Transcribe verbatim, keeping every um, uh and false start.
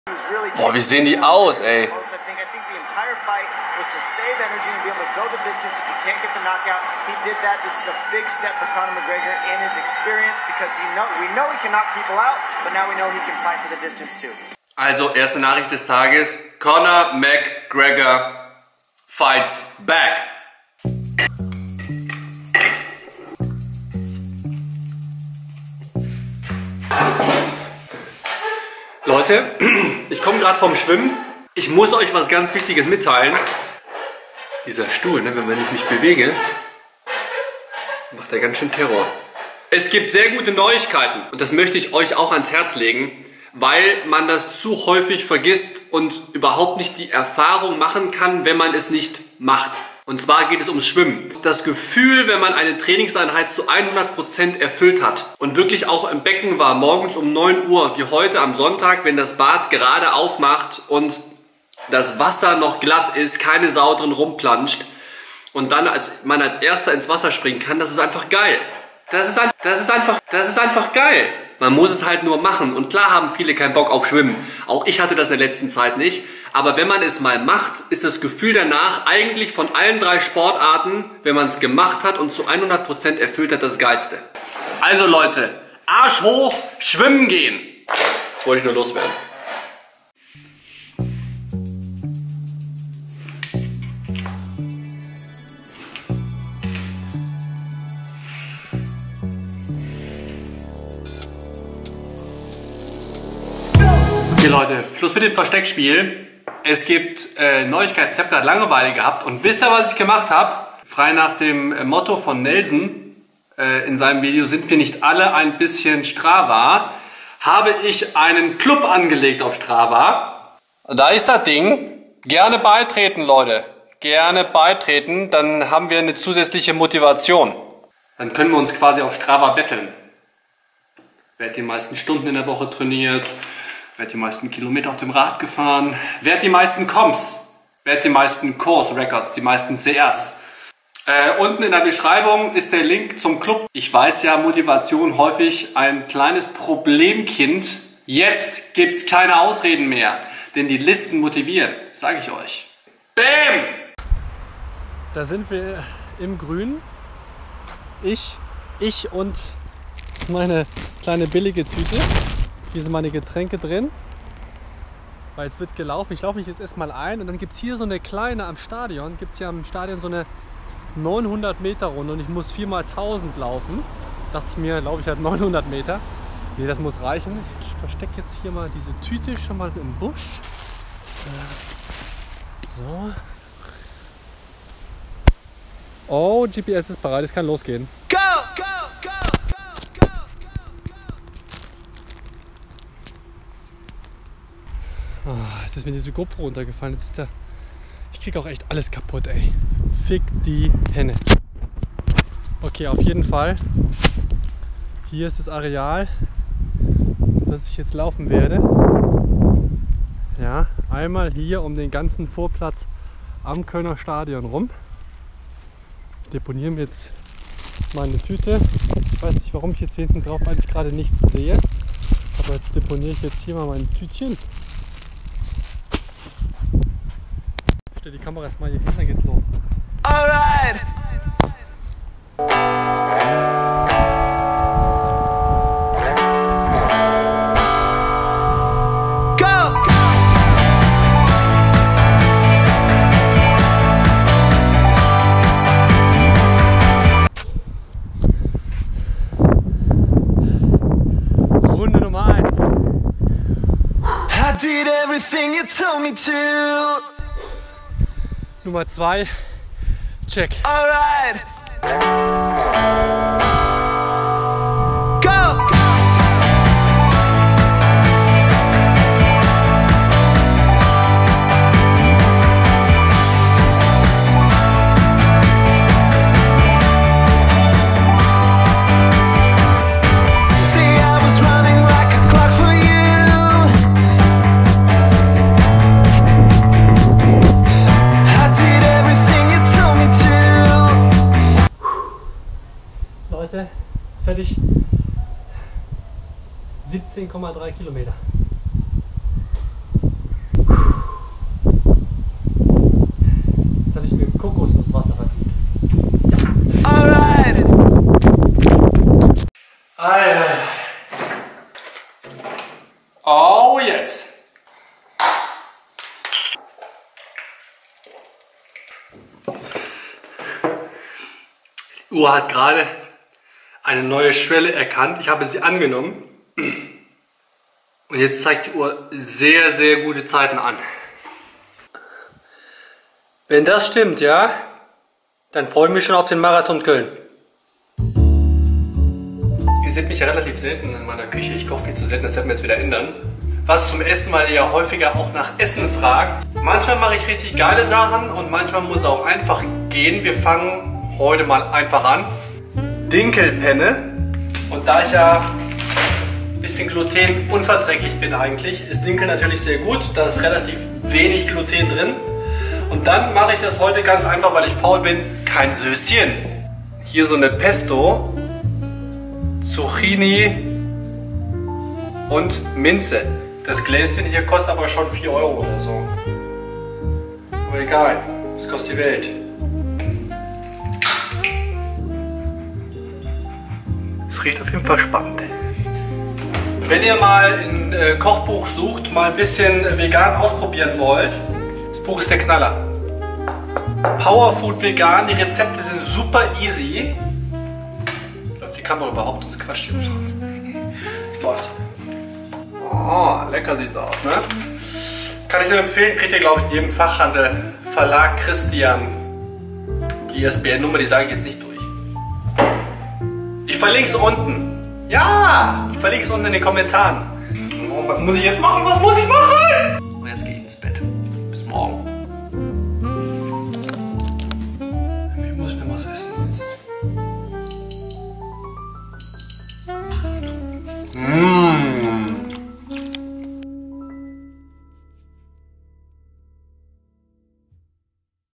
Boah, wie sehen die aus, ey? Also, erste Nachricht des Tages. Conor McGregor fights back. Leute, ich komme gerade vom Schwimmen. Ich muss euch was ganz Wichtiges mitteilen. Dieser Stuhl, ne, wenn ich mich bewege, macht er ganz schön Terror. Es gibt sehr gute Neuigkeiten und das möchte ich euch auch ans Herz legen, weil man das zu häufig vergisst und überhaupt nicht die Erfahrung machen kann, wenn man es nicht macht. Und zwar geht es ums Schwimmen. Das Gefühl, wenn man eine Trainingseinheit zu hundert Prozent erfüllt hat und wirklich auch im Becken war, morgens um neun Uhr, wie heute am Sonntag, wenn das Bad gerade aufmacht und das Wasser noch glatt ist, keine Sau drin rumplanscht und dann als man als Erster ins Wasser springen kann, das ist einfach geil. Das ist, ein, das ist einfach, das ist einfach geil. Man muss es halt nur machen. Und klar haben viele keinen Bock auf Schwimmen. Auch ich hatte das in der letzten Zeit nicht. Aber wenn man es mal macht, ist das Gefühl danach eigentlich von allen drei Sportarten, wenn man es gemacht hat und zu hundert Prozent erfüllt hat, das Geilste. Also Leute, Arsch hoch, schwimmen gehen. Das wollte ich nur loswerden. Okay Leute, Schluss mit dem Versteckspiel. Es gibt äh, Neuigkeiten. Ich habe gerade Langeweile gehabt und wisst ihr, was ich gemacht habe? Frei nach dem äh, Motto von Nelson äh, in seinem Video, sind wir nicht alle ein bisschen Strava, habe ich einen Club angelegt auf Strava. Da ist das Ding. Gerne beitreten, Leute. Gerne beitreten, dann haben wir eine zusätzliche Motivation. Dann können wir uns quasi auf Strava betteln. Wer hat die meisten Stunden in der Woche trainiert? Wer hat die meisten Kilometer auf dem Rad gefahren? Wer hat die meisten Comps? Wer hat die meisten Course Records? Die meisten C Rs? Äh, unten in der Beschreibung ist der Link zum Club. Ich weiß ja, Motivation häufig ein kleines Problemkind. Jetzt gibt's keine Ausreden mehr, denn die Listen motivieren, sage ich euch. Bam! Da sind wir im Grün. Ich, ich und meine kleine billige Tüte. Hier sind meine Getränke drin, weil jetzt wird gelaufen. Ich laufe mich jetzt erstmal ein und dann gibt es hier so eine kleine am Stadion, gibt es hier am Stadion so eine neunhundert Meter Runde und ich muss vier mal tausend laufen. Dachte ich mir, laufe ich halt neunhundert Meter. Nee, das muss reichen. Ich verstecke jetzt hier mal diese Tüte schon mal im Busch. So. Oh, G P S ist bereit, es kann losgehen. Go, go, go, go, go, go. Oh, jetzt ist mir diese GoPro runtergefallen. Jetzt ist der. Ich krieg auch echt alles kaputt, ey. Fick die Henne. Okay, auf jeden Fall. Hier ist das Areal, das ich jetzt laufen werde. Ja, einmal hier um den ganzen Vorplatz am Kölner Stadion rum. Deponieren wir jetzt meine Tüte. Ich weiß nicht, warum ich jetzt hier hinten drauf eigentlich gerade nichts sehe. Aber deponiere ich jetzt hier mal mein Tütchen. Ich stelle die Kamera erstmal hier hin, dann geht's los. Alright! Nummer zwei, check. Alright. Go! Leute, fertig. siebzehn Komma drei Kilometer. Uhr hat gerade eine neue Schwelle erkannt. Ich habe sie angenommen. Und jetzt zeigt die Uhr sehr, sehr gute Zeiten an. Wenn das stimmt, ja, dann freue ich mich schon auf den Marathon Köln. Ihr seht mich ja relativ selten in meiner Küche. Ich koche viel zu selten, das werden wir jetzt wieder ändern. Was zum Essen, weil ihr ja häufiger auch nach Essen fragt. Manchmal mache ich richtig geile Sachen und manchmal muss es auch einfach gehen. Wir fangen heute mal einfach an. Dinkelpenne. Und da ich ja ein bisschen glutenunverträglich bin eigentlich, ist Dinkel natürlich sehr gut. Da ist relativ wenig Gluten drin. Und dann mache ich das heute ganz einfach, weil ich faul bin, kein Söschen. Hier so eine Pesto, Zucchini und Minze. Das Gläschen hier kostet aber schon vier Euro oder so. Aber egal, das kostet die Welt. Es riecht auf jeden Fall spannend. Wenn ihr mal ein äh, Kochbuch sucht, mal ein bisschen vegan ausprobieren wollt, das Buch ist der Knaller. Powerfood Vegan, die Rezepte sind super easy. Läuft die Kamera überhaupt? Das quatscht hier umsonst. Läuft. Oh, lecker sieht es aus, ne? Kann ich nur empfehlen, kriegt ihr glaube ich in jedem Fachhandel. Verlag Christian. Die I S B N-Nummer, die sage ich jetzt nicht durch. Ich verlinke es unten. Ja, ich verlinke es unten in den Kommentaren. Oh, was muss ich jetzt machen? Was muss ich machen?